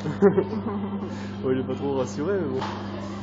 Ouais, il est pas trop rassuré, mais bon.